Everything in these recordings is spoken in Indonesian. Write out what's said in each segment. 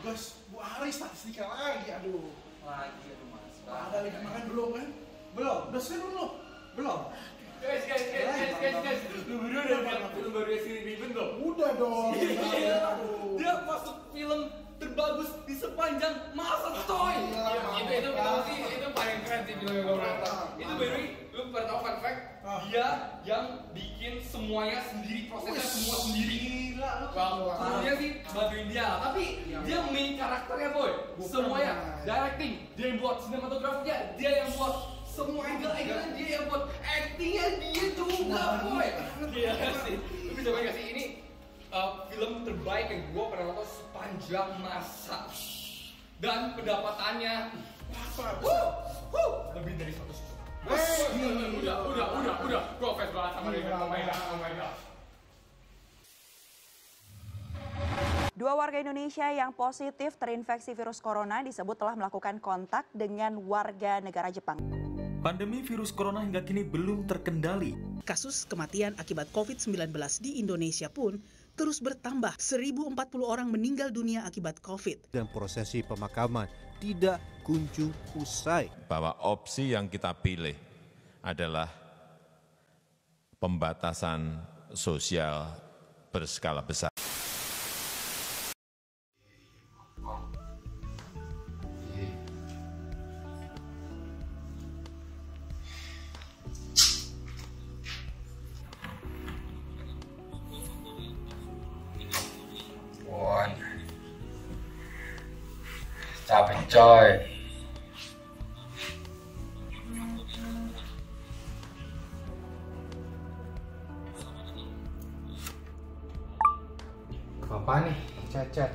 tugas Bu Ari statistika lagi, aduh. Lagi aduh Mas. Ada lagi makan belum kan? Belum. Udah selesai belum lo? Belum. Guys. Lu berdua udah lihat film baru Siri Ribbon tuh? Udah dong. Iya. Aduh. Dia masuk film terbagus di sepanjang masa coy. Itu sih itu paling keren sih film yang gue nonton. Itu by the way, lu pernah tahu fun fact? Dia yang bikin semuanya sendiri, prosesnya semua sendiri. Gila lu. Sebenarnya sih bantuin dia, tapi dia main karakternya boy. Semuanya, directing dia yang buat, sinematografinya dia yang buat, semua angle-angle dia yang buat, actingnya dia juga boy. Iya sih. Lu bisa bayangin gak sih ini film terbaik yang gue pernah nonton sepanjang masa. Dan pendapatannya lebih dari 100 juta. Udah. Gue fans banget sama dia. Oh my god. Dua warga Indonesia yang positif terinfeksi virus corona disebut telah melakukan kontak dengan warga negara Jepang. Pandemi virus corona hingga kini belum terkendali. Kasus kematian akibat COVID-19 di Indonesia pun terus bertambah. 1.040 orang meninggal dunia akibat COVID. Dan prosesi pemakaman tidak kunjung usai. Bahwa opsi yang kita pilih adalah pembatasan sosial berskala besar. Capek coy. Apa nih? Chat.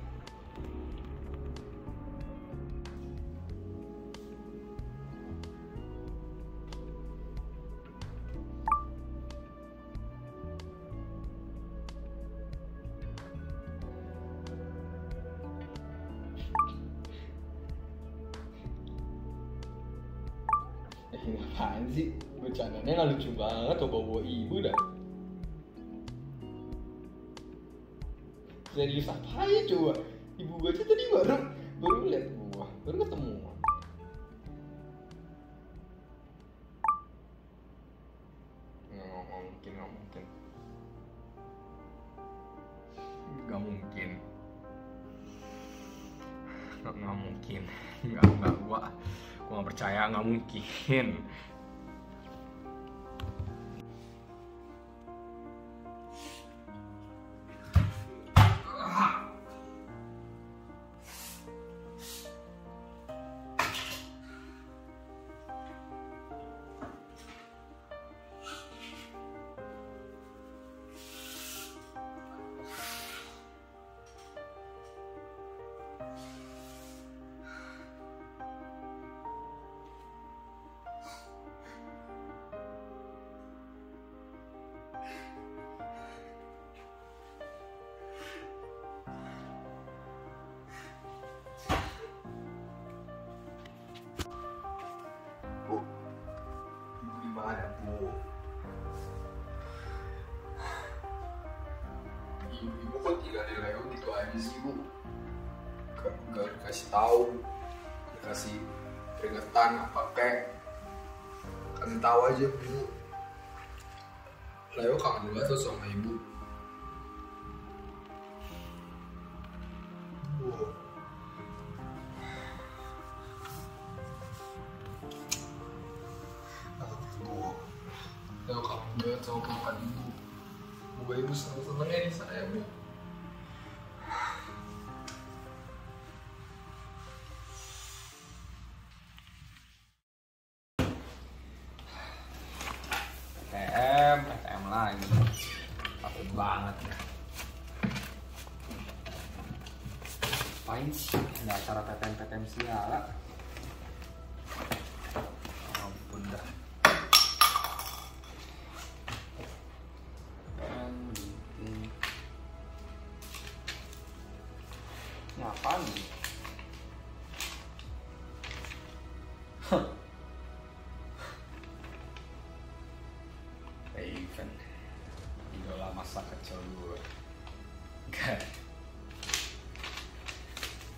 Apaan sih? Bercandanya nggak lucu banget tuh bawa ibu dah. Serius apa ya coba? Ibu gue aja tadi baru lihat gua, baru ketemu. Nggak mungkin. Nggak, gua nggak percaya, nggak mungkin. Gimana Bu? Ibu kok tinggalin Leo gitu aja sih Bu? Gak dikasih tahu, dikasih peringatan apa kek? Kan tahu aja Bu. Leo kangen banget tuh sama Ibu. Bu. Leo kangen banget sama pelukan Ibu. Moga Ibu seneng-seneng ya di sana ya Bu. PTM lagi. Takut banget ya. Apain sih? Ada acara PTM segala. Ampun dah. Ini apaan nih? Raven, idola masa kecil gue.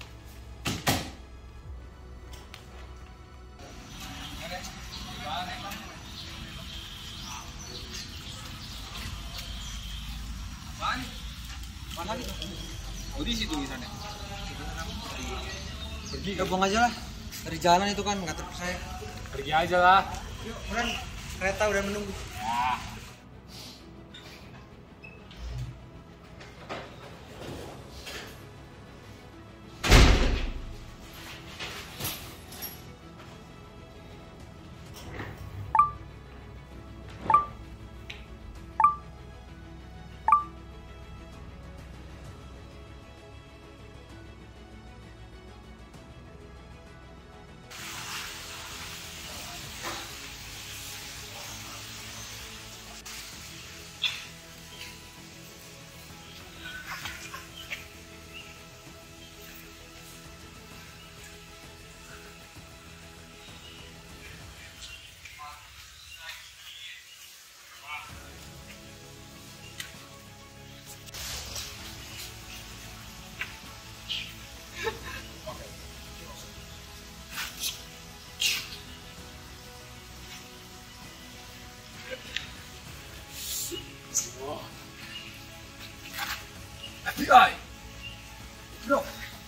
Mana gitu? Audisi tulisannya. Pergi. Udah buang aja lah. Dari jalan itu kan nggak terpercaya. Pergi aja lah. Yuk, Buran. Kereta udah menunggu. Ya. FBI. Bro.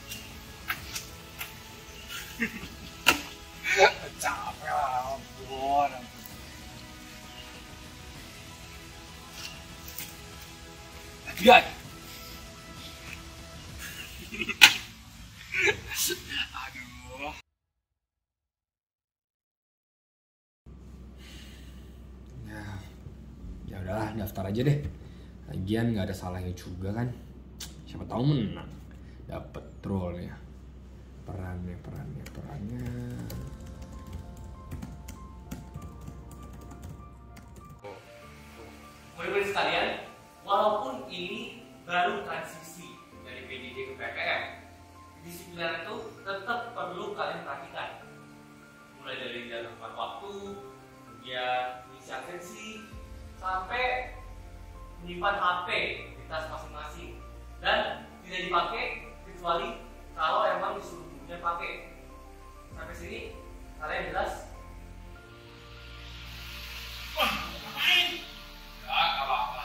Capek lah, ampun. FBI. Aduh. Ya udahlah, daftar aja deh. Lagian nggak ada salahnya juga kan. Siapa tahu menang, dapat trollnya. Perannya. Murid-murid sekalian, walaupun ini baru transisi dari PJJ ke PTM, disipliner itu tetap perlu kalian perhatikan. Mulai dari jam tepat waktu, kemudian mengisi absensi, sampai menyimpan HP di tas masing-masing. Dan tidak dipakai kecuali kalau emang disuruh gurunya pakai. Sampai sini kalian jelas? Wah, ngapain? Enggak apa-apa.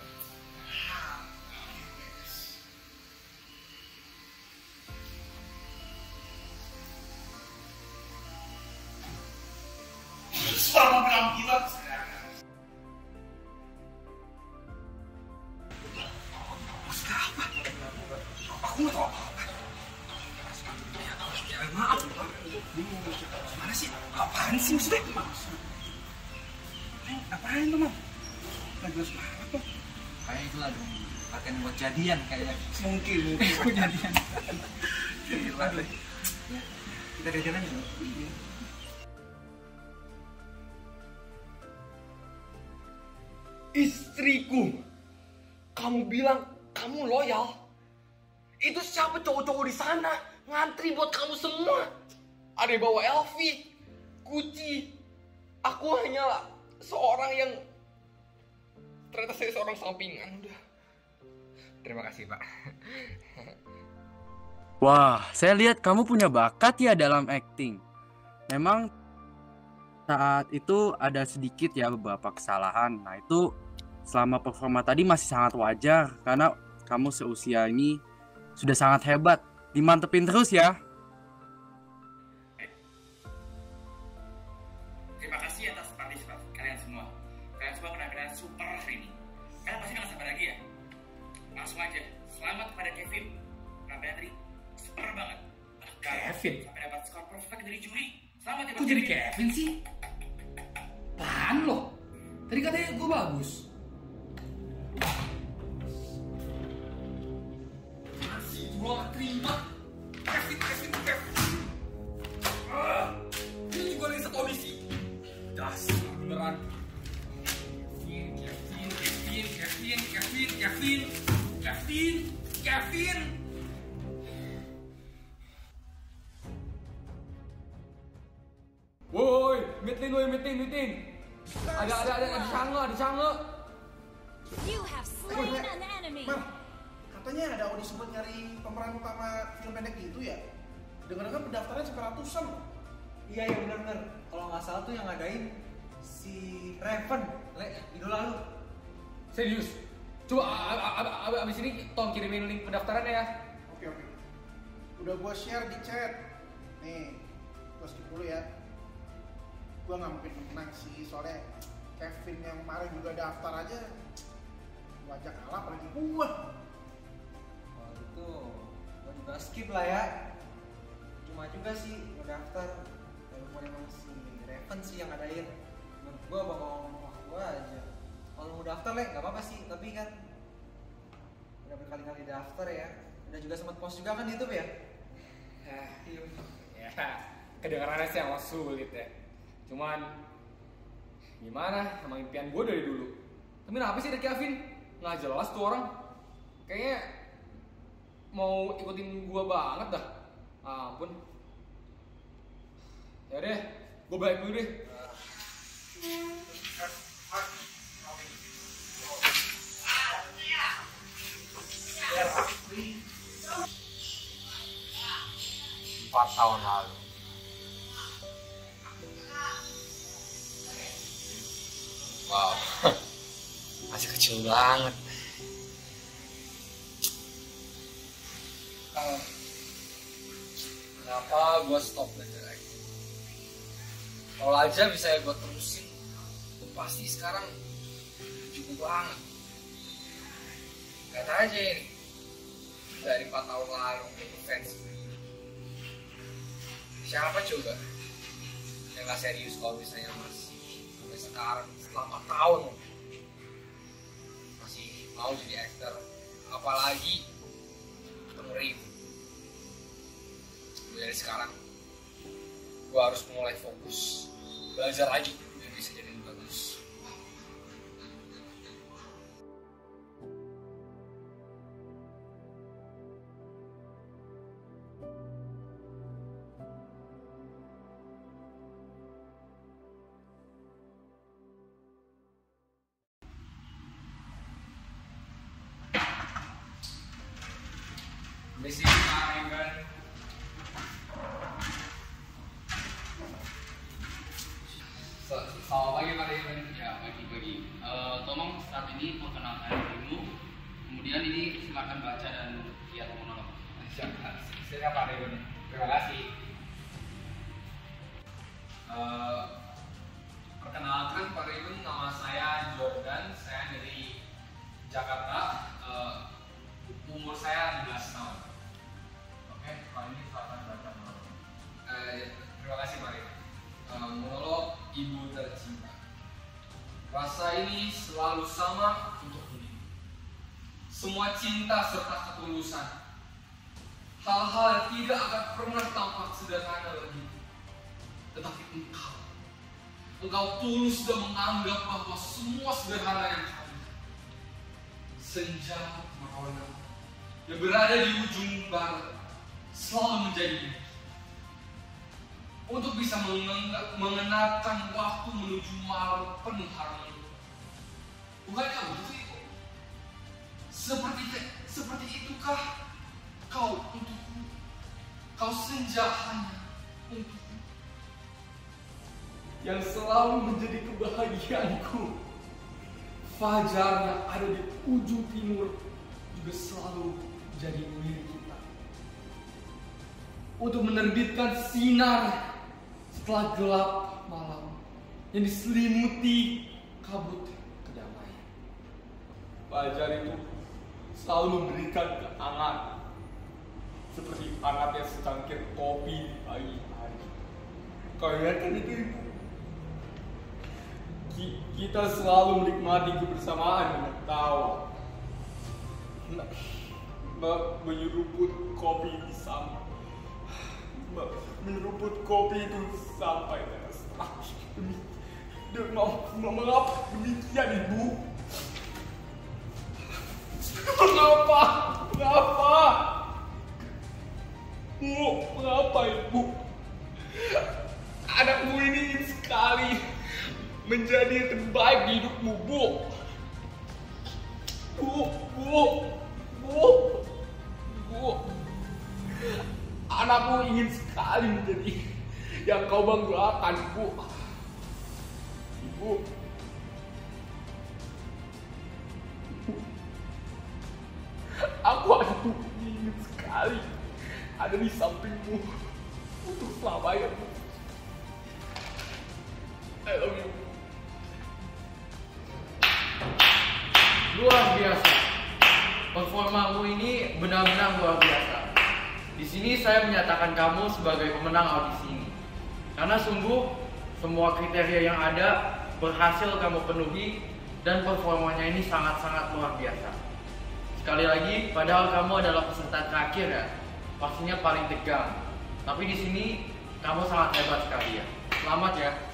Suara bilang gila. Aku nggak tahu apa-apa. Ya, maaf. Gimana sih? Apaan sih maksudnya? Apaan tuh, Mam? Nggak jelas banget tuh. Kayak itu lah dong. Pakaian buat jadian kayaknya. Mungkin. Buat jadian. Gila deh. Kita jalan yuk. Istriku, kamu bilang kamu loyal? Itu siapa cowok-cowok di sana ngantri buat kamu semua? Ada yang bawa LV, Gucci. Aku hanyalah seorang yang ternyata saya seorang sampingan. Udah. Terima kasih, Pak. Wah, saya lihat kamu punya bakat ya dalam acting. Memang saat itu ada sedikit ya beberapa kesalahan. Nah itu selama performa tadi masih sangat wajar karena kamu seusia ini sudah sangat hebat. Dimantepin terus ya. Terima kasih atas partisipasi kalian semua. Kalian semua benar-benar super hari ini. Kalian pasti nggak sabar lagi ya? Langsung aja. Selamat kepada Kevin. Penampilan tadi super banget. Kevin? Sampai dapat skor perfect dari juri. Selamat ya. Kok jadi Kevin sih? Apaan lo? Tadi katanya gue bagus. Masih gue gak terima. Kevin. Ini juga lagi satu audisi. Dasar beneran. Kevin. Woi, meeting. Ada sange. You have slain an enemy. Mar, katanya ada audisi buat nyari pemeran utama film pendek gitu ya? Dengar-dengar pendaftaran sampai ratusan. Iya benar. Kalau nggak salah tuh yang ngadain si Raven, idola lu. Serius? Coba abis ini tolong kirimin link pendaftarannya ya. Oke. Udah gua share di chat. Nih, gua skip dulu ya. Gua nggak mungkin menang sih, soalnya Kevin yang kemarin juga daftar aja. Gua ajak kalah apalagi gua. Kalau gitu, gua juga skip lah ya. Cuma juga sih gua daftar. Walaupun emang si Raven sih yang ngadain. Menurut gua bakal ngomong gua aja. Kalau mau daftar lah nggak apa-apa sih, tapi kan udah berkali-kali daftar ya. Udah juga sempat post juga kan di YouTube ya. Ya, kedengarannya sih amat sulit ya. Cuman gimana, sama impian gue dari dulu. Tapi kenapa sih ada Kevin? Nggak jelas tuh orang. Kayaknya mau ikutin gue banget dah. Ampun. Ya deh, gue balik dulu deh. 4 tahun lalu. Wow, masih kecil banget. Kenapa gue stop belajar lagi? Kalau aja bisa gue terusin, pasti sekarang cukup banget. Lihat aja ini, dari 4 tahun lalu fans. Siapa coba yang gak serius kalau misalnya masih sampai sekarang setelah 4 tahun masih mau jadi aktor, apalagi ketemu Rivu. Dari sekarang gue harus mulai fokus belajar lagi biar bisa jadi lebih bagus. Misi kemarin kan selamat pagi Pak Dewan. Ya, pagi. Tolong saat ini perkenalkan dirimu. Kemudian ini silakan baca dan lihat monolog. Siap Pak Dewan. Terima kasih. Perkenalkan Pak Dewan, nama saya Jordan. Saya dari Jakarta. Umur saya 12 tahun. Oke, kalau ini silakan baca monolog. Terima kasih Pak Dewan. Monolog ibu tercinta. Rasa ini selalu sama untuk dirimu. Semua cinta serta ketulusan, hal-hal yang tidak akan pernah tampak sederhana lagi. Tetapi engkau tulus dan menganggap bahwa semua sederhana yang kau lihat. Senja merona yang berada di ujung barat selalu menjadi mimpi. Untuk bisa mengenakan waktu menuju malam penuh harmoni. Bukankah begitu itu? Seperti itukah kau untukku? Kau senja hanya untukku, yang selalu menjadi kebahagiaanku. Fajar yang ada di ujung timur juga selalu jadi milik kita. Untuk menerbitkan sinar setelah gelap malam yang diselimuti kabut kedamaian. Fajar itu selalu memberikan kehangat, seperti hangatnya secangkir kopi di pagi hari. Kau lihat kan itu Ibu? Kita selalu menikmati kebersamaan dengan tawa, menyeruput kopi di samping. Menyeruput kopi itu sampai tetes. Mengapa demikian Ibu? Mengapa? Bu, mengapa Ibu? Anakmu ini ingin sekali menjadi yang terbaik di hidupmu, Bu. Anakmu ingin sekali menjadi yang kau banggakan, Bu. Ibu. sekali ada di sampingmu untuk selamanya. I love you. Luar biasa. Performamu ini benar-benar luar biasa. Di sini saya menyatakan kamu sebagai pemenang audisi ini. Karena sungguh semua kriteria yang ada berhasil kamu penuhi dan performanya ini sangat-sangat luar biasa. Sekali lagi, padahal kamu adalah peserta terakhir ya, pastinya paling tegang. Tapi di sini kamu sangat hebat sekali ya. Selamat ya.